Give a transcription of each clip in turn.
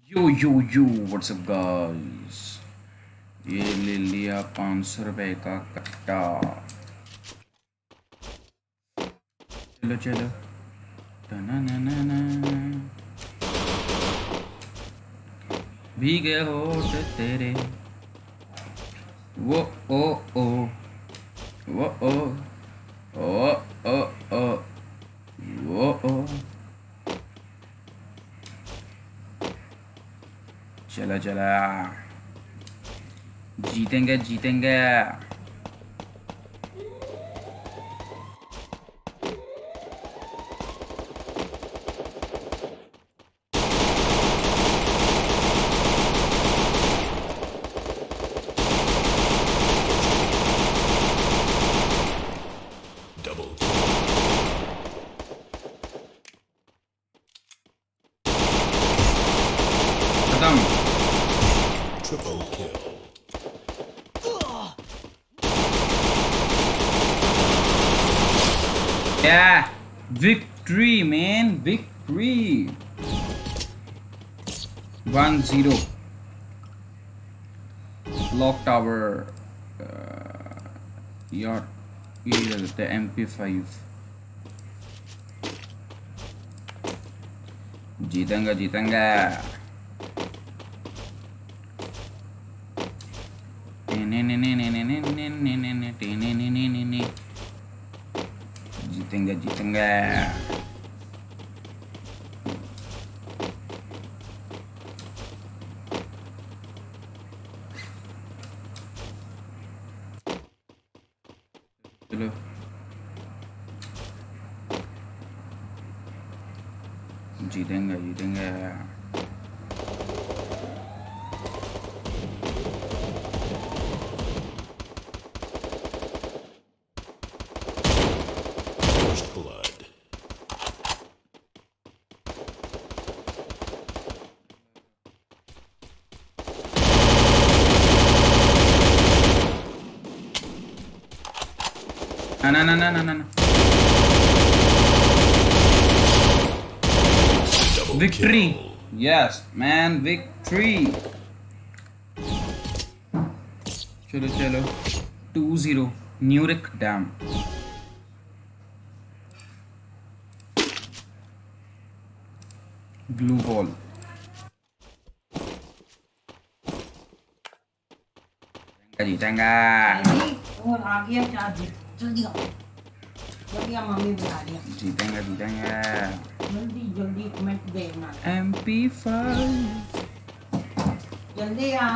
यो यो यो WhatsApp guys. ये ले लिया 500 रुपए का कट्टा। चलो चलो भीगे होठ तेरे वो ओ वो ओ ओ वो ओ। चला चला जीतेंगे जीतेंगे। Triple kill. Yeah, victory, man, victory. 1-0. Lock tower. Yaar, ये ले लेते हैं MP5. जीतेंगे जीतेंगे। जीतेंगे जीतेंगे। चलो जीतेंगे जीतेंगे। First blood. No. Victory. Yes, man, victory. चलो चलो 2-0 न्यूरिक डैम। Blue ball. जीतेंगा। और आ गया क्या जल्दी आओ जल्दी आ मम्मी बुला रही है जीतेंगे जीतेंगे। जल्दी जल्दी कमेंट देना MP5 जल्दी आ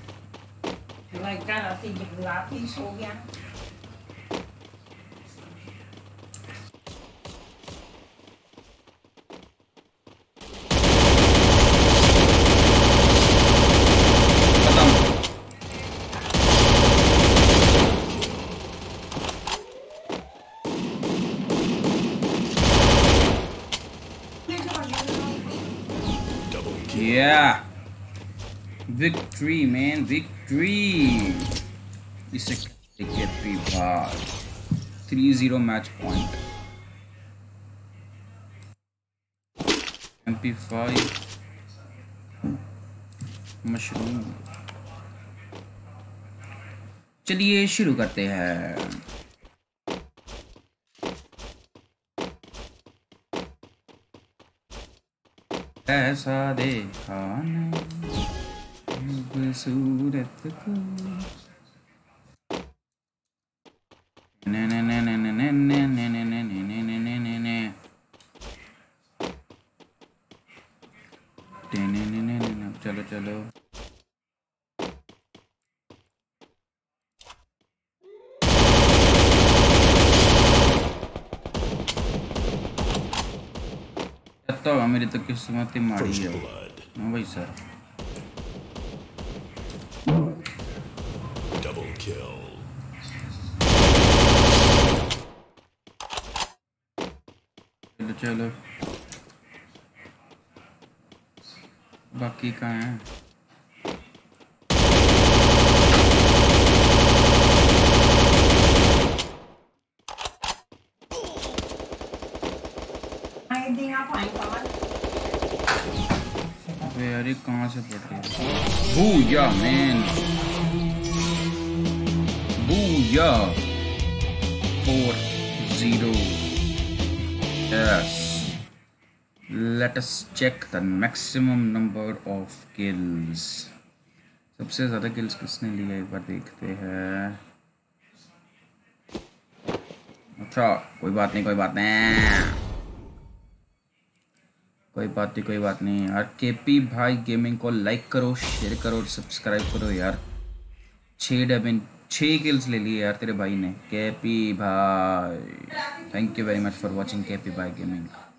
राती सो गया Yeah, victory, man, victory. इसे KPBHAI 3-0 match point. MP5 mushroom. चलिए शुरू करते हैं। ऐसा देखा नहीं खूबसूरत को। चलो चलो तो मेरी तो किस्मत ही माड़ी First है। blood. हाँ भाई सर। Double kill. चलो चलो बाकी कहाँ है? अबे यार ये कहाँ से पड़ रही है? Booyah man, booyah. 4-0। Yes. Let us check the maximum number of kills. सबसे ज़्यादा किल्स किसने लिया एक बार देखते हैं। अच्छा कोई बात नहीं, कोई बात नहीं, कोई बात नहीं, कोई बात नहीं यार। केपी भाई गेमिंग को लाइक करो, शेयर करो और सब्सक्राइब करो यार। 6 किल्स ले लिए यार तेरे भाई ने। केपी भाई thank you very much for watching KP भाई गेमिंग।